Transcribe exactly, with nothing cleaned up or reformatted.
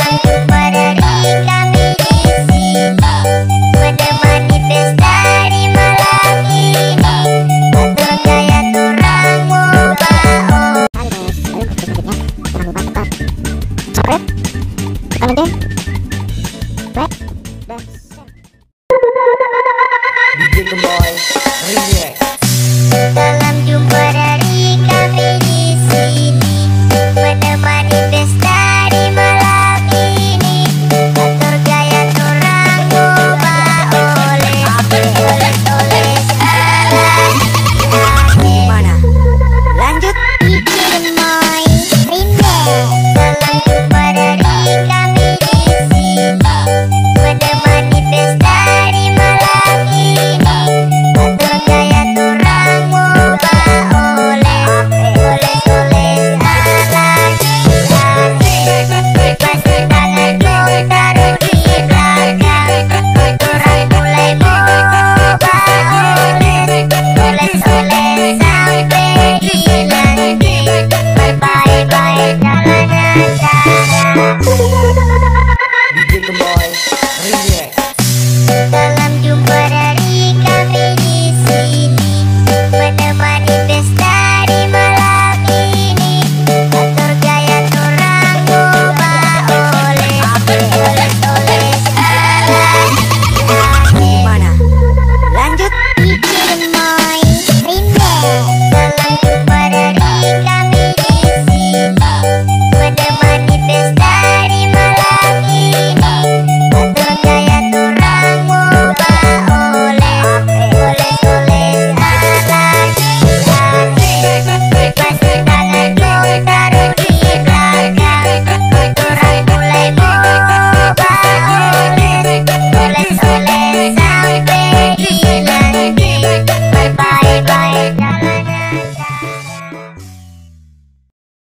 Salam jumpa dari kami di sini, menemani pesta di malam ini. Atur gaya turang ngoba oleh oleh-oleh sekarang. Mana? Lanjut. Bikin Moy Remix. Salam jumpa dari kami di sini, menemani pesta di malam ini. Atur gaya turang ngoba oleh oleh-oleh sekarang. Pasti tangan kau taruh di belakang. Turang mulai ngoba oleh oleh-oleh sampai hilang. Bye-bye, bye, jalan-jalan.